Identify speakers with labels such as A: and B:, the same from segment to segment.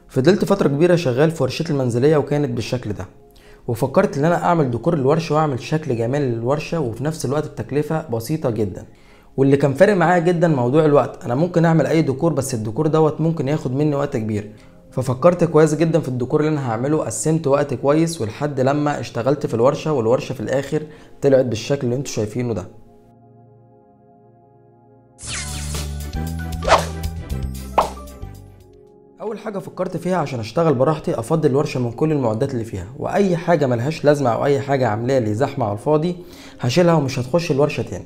A: فضلت فترة كبيرة شغال في ورشتي المنزلية وكانت بالشكل ده، وفكرت ان انا اعمل ديكور للورشة واعمل شكل جمالي للورشة وفي نفس الوقت بتكلفة بسيطة جدا. واللي كان فارق معايا جدا موضوع الوقت، انا ممكن اعمل اي ديكور بس الديكور دوت ممكن ياخد مني وقت كبير. ففكرت كويس جدا في الديكور اللي انا هعمله، قسمت وقت كويس ولحد لما اشتغلت في الورشة، والورشة في الاخر طلعت بالشكل اللي انتوا شايفينه ده. اول حاجه فكرت فيها عشان اشتغل براحتي افضي الورشه من كل المعدات اللي فيها، واي حاجه ملهاش لازمه او اي حاجه عامله لي زحمه على الفاضي هشيلها ومش هتخش الورشه تاني.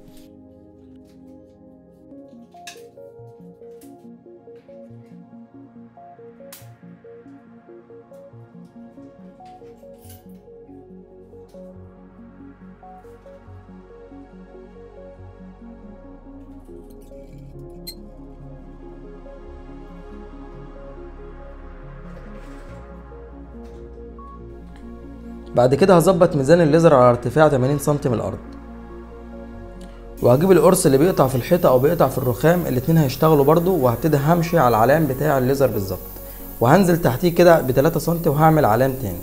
A: بعد كده هظبط ميزان الليزر على ارتفاع 80 سم من الارض، وهجيب القرص اللي بيقطع في الحيطه او بيقطع في الرخام، الاتنين هيشتغلوا برضو، وهبتدي همشي على العلام بتاع الليزر بالظبط، وهنزل تحتيه كده ب 3 سم وهعمل علام تاني.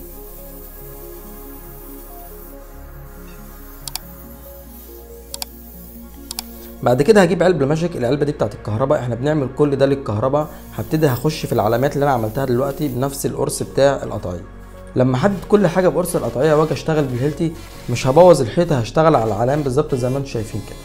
A: بعد كده هجيب علبه ماجيك، العلبه دي بتاعت الكهرباء، احنا بنعمل كل ده للكهرباء. هبتدي هخش في العلامات اللي انا عملتها دلوقتي بنفس القرص بتاع القطعيه. لما احدد كل حاجه بقرص القطعيه واجي اشتغل بالهيلتي مش هبوظ الحيطه، هشتغل على العلام بالظبط زي ما انتم شايفين كده.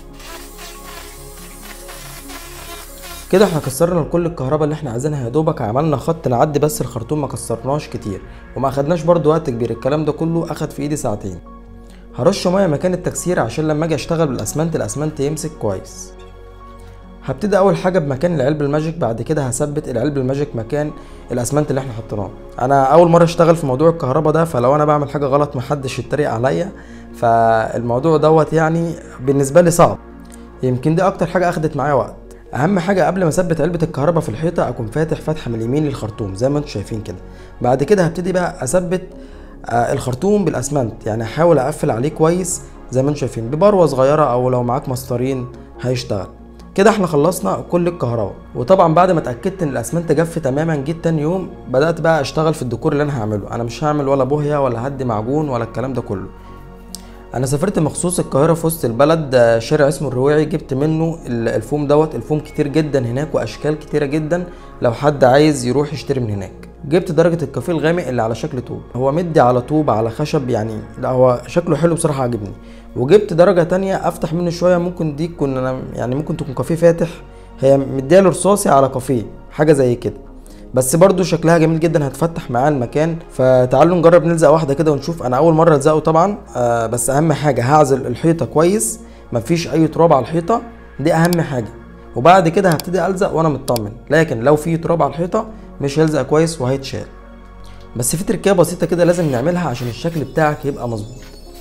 A: كده احنا كسرنا كل الكهرباء اللي احنا عايزينها، يا دوبك عملنا خط نعدي بس الخرطوم، ما كسرناش كتير وما اخدناش برضو وقت كبير، الكلام ده كله اخد في ايدي ساعتين. هرش ميه مكان التكسير عشان لما اجي اشتغل بالاسمنت الاسمنت يمسك كويس. هبتدي اول حاجه بمكان العلب الماجيك، بعد كده هثبت العلب الماجيك مكان الاسمنت اللي احنا حطيناه. انا اول مره اشتغل في موضوع الكهرباء ده، فلو انا بعمل حاجه غلط محدش يتريق عليا، فالموضوع دوت يعني بالنسبه لي صعب، يمكن دي اكتر حاجه اخدت معايا وقت. اهم حاجه قبل ما اثبت علبه الكهرباء في الحيطه اكون فاتح فتحه من اليمين للخرطوم زي ما انتم شايفين كده. بعد كده هبتدي بقى اثبت الخرطوم بالاسمنت، يعني احاول اقفل عليه كويس زي ما انتم شايفين ببروه صغيره، او لو معاك مسطرين هيشتغل. كده احنا خلصنا كل الكهرباء، وطبعا بعد ما اتاكدت ان الاسمنت جف تماما جيت تاني يوم بدات بقى اشتغل في الديكور اللي انا هعمله. انا مش هعمل ولا بوهيه ولا هدي معجون ولا الكلام ده كله. انا سافرت مخصوص القاهره في وسط البلد، شارع اسمه الرواعي، جبت منه الفوم دوت. الفوم كتير جدا هناك واشكال كتيره جدا، لو حد عايز يروح يشتري من هناك. جبت درجه الكافيه الغامق اللي على شكل طوب، هو مدي على طوب على خشب، يعني لا هو شكله حلو بصراحه عجبني. وجبت درجه تانية افتح منه شويه، ممكن دي تكون انا يعني ممكن تكون كافيه فاتح، هي مدياله رصاصي على كافيه حاجه زي كده، بس برضو شكلها جميل جدا، هتفتح معاه المكان. فتعالوا نجرب نلزق واحده كده ونشوف. انا اول مره الزقه طبعا، بس اهم حاجه هعزل الحيطه كويس، مفيش اي تراب على الحيطه، دي اهم حاجه. وبعد كده هبتدي الزق وانا مطمن، لكن لو في تراب على الحيطه مش هيلزق كويس وهيتشال. بس في تركيبه بسيطه كده لازم نعملها عشان الشكل بتاعك يبقى مظبوط.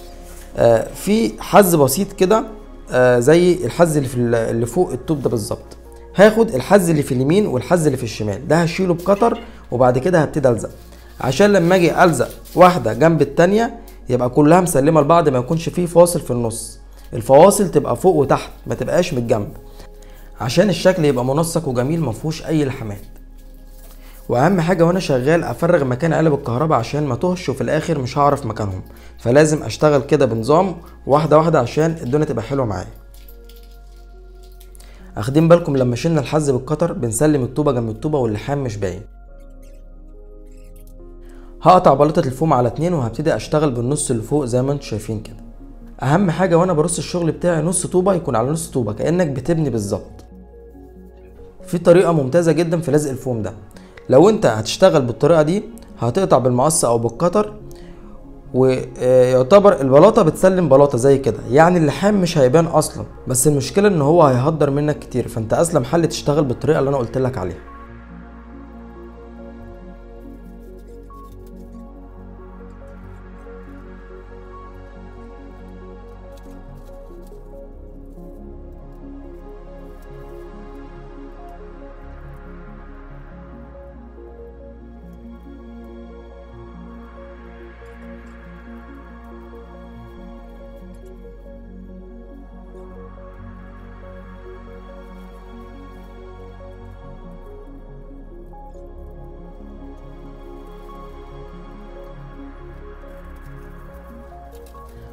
A: في حز بسيط كده، زي الحز اللي فوق الطوب ده بالظبط. هاخد الحز اللي في اليمين والحز اللي في الشمال ده هشيله بقطر، وبعد كده هبتدي الزق عشان لما اجي الزق واحده جنب التانيه يبقى كلها مسلمه لبعض، ما يكونش فيه فاصل في النص، الفواصل تبقى فوق وتحت ما تبقاش من الجنب، عشان الشكل يبقى منسق وجميل ما فيهوش اي لحمات. واهم حاجه وانا شغال افرغ مكان علب الكهرباء عشان ما تهش وفي الاخر مش هعرف مكانهم، فلازم اشتغل كده بنظام واحده واحده عشان الدنيا تبقى حلوه معايا. اخدين بالكم لما شلنا الحز بالقطر بنسلم الطوبه جنب الطوبه واللحام مش باين. هقطع بلاطه الفوم على 2 وهبتدي اشتغل بالنص اللي فوق زي ما انتم شايفين كده. اهم حاجه وانا برص الشغل بتاعي نص طوبه يكون على نص طوبه كانك بتبني بالظبط. في طريقه ممتازه جدا في لزق الفوم ده، لو انت هتشتغل بالطريقه دي هتقطع بالمقص او بالقطر، ويعتبر البلاطه بتسلم بلاطه زي كده، يعني اللحام مش هيبان اصلا، بس المشكله ان هو هيهدر منك كتير، فانت اسلم حل تشتغل بالطريقه اللي انا قلت لك عليها.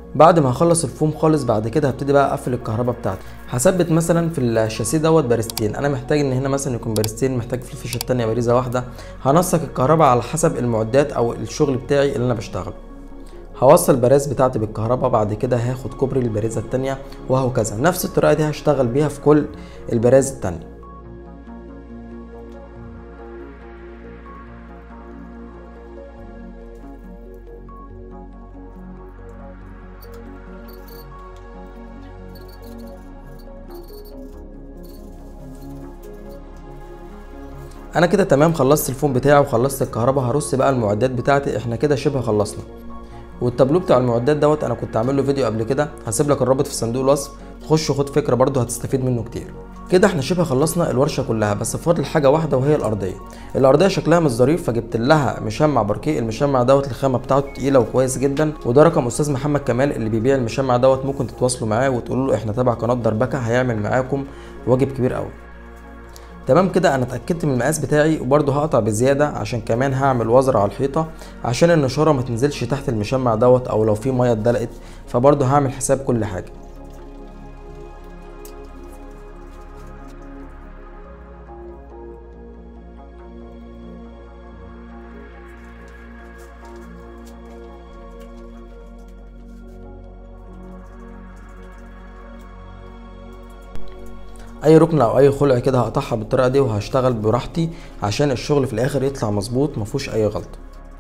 A: بعد ما هخلص الفوم خالص بعد كده هبتدي بقى اقفل الكهرباء بتاعتي. هثبت مثلا في الشاسيه دوت باريستين، انا محتاج ان هنا مثلا يكون باريستين، محتاج في الفيشه التانيه باريزه واحده. هنسق الكهرباء على حسب المعدات او الشغل بتاعي اللي انا بشتغله. هوصل البراز بتاعتي بالكهرباء، بعد كده هاخد كوبري للباريزه التانيه وهكذا. نفس الطريقه دي هشتغل بيها في كل البراز التانيه. انا كده تمام، خلصت الفوم بتاعي وخلصت الكهرباء. هرص بقى المعدات بتاعتي، احنا كده شبه خلصنا. والتابلو بتاع المعدات دوت انا كنت عامل له فيديو قبل كده، هسيب لك الرابط في صندوق الوصف، خش خد فكره برده هتستفيد منه كتير. كده احنا شبه خلصنا الورشه كلها، بس فاضل حاجه واحده وهي الارضيه. الارضيه شكلها مش ظريف، فجبت لها مشمع باركيه. المشمع دوت الخامه بتاعته تقيله وكويس جدا، وده رقم استاذ محمد كمال اللي بيبيع المشمع دوت، ممكن تتواصلوا معاه وتقولوا له احنا تبع قناه دربكه، هيعمل معاكم واجب كبير قوي. تمام كده انا اتاكدت من المقاس بتاعي، وبرده هقطع بزياده عشان كمان هعمل وزر على الحيطه عشان النشاره ما تنزلش تحت المشمع دوت، او لو في ميه اتدلقت، فبرده هعمل حساب كل حاجه. اي ركن او اي خلع كده هقطعها بالطريقه دي، وهشتغل براحتي عشان الشغل في الاخر يطلع مظبوط مفيهوش اي غلطه.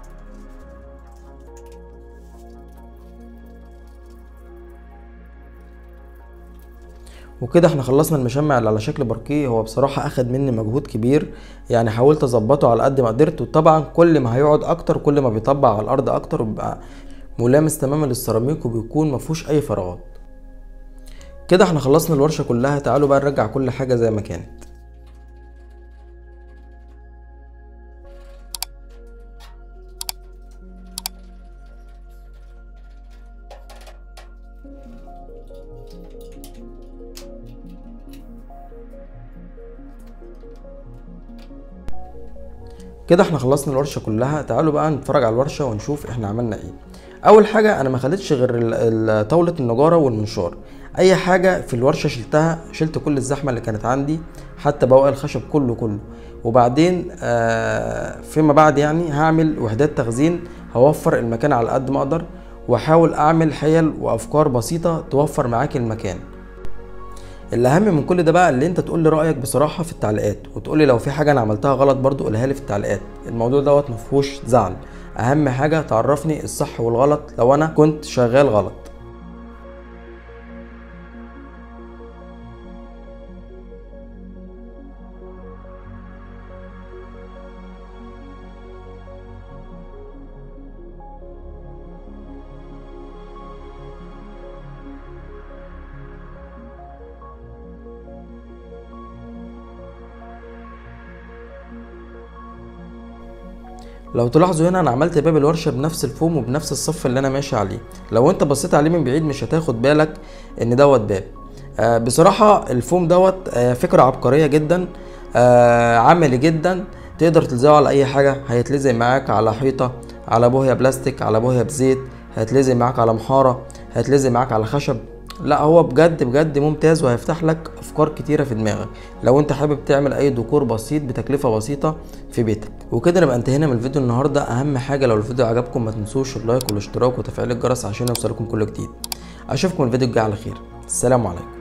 A: وكده احنا خلصنا المشمع اللي على شكل باركيه. هو بصراحه اخد مني مجهود كبير، يعني حاولت اظبطه على قد ما قدرت، وطبعا كل ما هيقعد اكتر كل ما بيطبع على الارض اكتر، وبيبقى ملامس تماما للسيراميك وبيكون مفيهوش اي فراغات. كده احنا خلصنا الورشه كلها. تعالوا بقى نرجع كل حاجه زي ما كانت. كده احنا خلصنا الورشه كلها. تعالوا بقى نتفرج على الورشه ونشوف احنا عملنا ايه. اول حاجه انا ما خدتش غير طاوله النجاره والمنشار. اي حاجه في الورشه شلتها، شلت كل الزحمه اللي كانت عندي، حتى بواقي الخشب كله. وبعدين فيما بعد يعني هعمل وحدات تخزين، هوفر المكان على قد ما اقدر، واحاول اعمل حيل وافكار بسيطه توفر معاك المكان. الاهم من كل ده بقى اللي انت تقول لي رايك بصراحه في التعليقات، وتقول لي لو في حاجه انا عملتها غلط برضو قولها لي في التعليقات. الموضوع دوت مفيهوش زعل، اهم حاجه تعرفني الصح والغلط لو انا كنت شغال غلط. لو تلاحظوا هنا انا عملت باب الورشه بنفس الفوم وبنفس الصف اللي انا ماشي عليه. لو انت بصيت عليه من بعيد مش هتاخد بالك ان دوت باب. بصراحه الفوم دوت فكره عبقريه جدا، عملي جدا. تقدر تلزقه على اي حاجه، هيتلزق معاك على حيطه، على بوهيه بلاستيك، على بوهيه بزيت، هيتلزق معاك على محاره، هيتلزق معاك على خشب. لا هو بجد ممتاز، وهيفتح لك افكار كتيره في دماغك لو انت حابب تعمل اي ديكور بسيط بتكلفه بسيطه في بيتك. وكده نبقى انتهينا من الفيديو النهارده. اهم حاجه لو الفيديو عجبكم ما تنسوش اللايك والاشتراك وتفعيل الجرس عشان يوصلكم كل جديد. اشوفكم الفيديو الجاي على خير. السلام عليكم.